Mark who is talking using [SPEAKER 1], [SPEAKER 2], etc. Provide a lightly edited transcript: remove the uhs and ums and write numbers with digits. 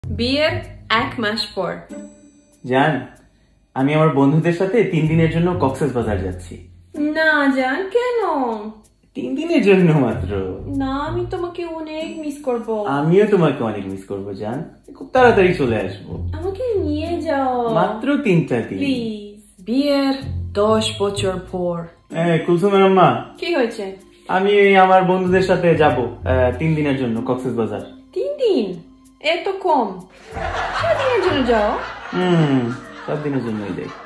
[SPEAKER 1] বিয়ের 1 মাস পর।
[SPEAKER 2] জান, আমি আমার বন্ধুদের সাথে 3 দিনের জন্য কক্সবাজার যাচ্ছি।
[SPEAKER 1] না জান, কেন?
[SPEAKER 2] 3 দিনের জন্য মাত্র।
[SPEAKER 1] না, আমি তোমাকে অনেক মিস করব।
[SPEAKER 2] আমিও তোমাকে অনেক মিস করব জান, খুব তাড়াতাড়ি চলে আসবো।
[SPEAKER 1] আমাকে নিয়ে যাও
[SPEAKER 2] মাত্র 3টা দিন
[SPEAKER 1] প্লিজ। বিয়ের 10 বছর পর।
[SPEAKER 2] কুলসুমের আম্মা,
[SPEAKER 1] কি হয়েছে?
[SPEAKER 2] আমি আমার বন্ধুদের সাথে যাব 3 দিনের জন্য কক্সবাজার।
[SPEAKER 1] 3 দিন? এত কম? 7 দিনের জন্য যাও।
[SPEAKER 2] 7 দিনের জন্যই যাই।